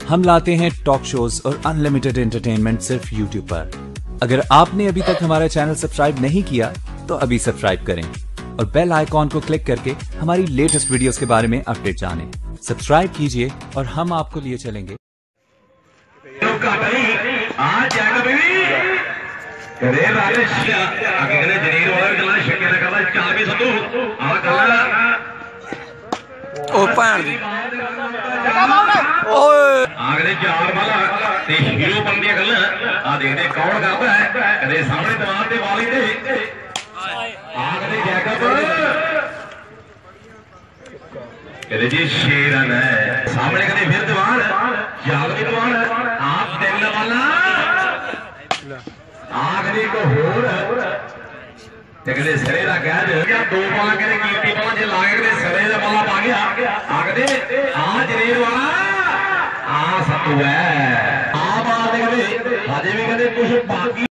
हम लाते हैं टॉक शोज और अनलिमिटेड एंटरटेनमेंट सिर्फ यूट्यूब पर। अगर आपने अभी तक हमारा चैनल सब्सक्राइब नहीं किया तो अभी सब्सक्राइब करें और बेल आइकॉन को क्लिक करके हमारी लेटेस्ट वीडियोस के बारे में अपडेट जानें। सब्सक्राइब कीजिए और हम आपको लिए चलेंगे। आगले चार वाला हीरो बन दिया गल देखते कौन करता है कदे सामने दीवार के वाली दे आगले जैकब कदे जी शेरन है सामने कदे फिर दीवार जागदी दीवार आप दिल वाला आगले को होर कदे सरे का कैद या दो बाल कदे कीर्ति बाल जे लागे कदे सरे का बाला पा गया आगदे आ जनेर वाला आ सतू है आप आ देखते हजे भी कदे कुछ बाकी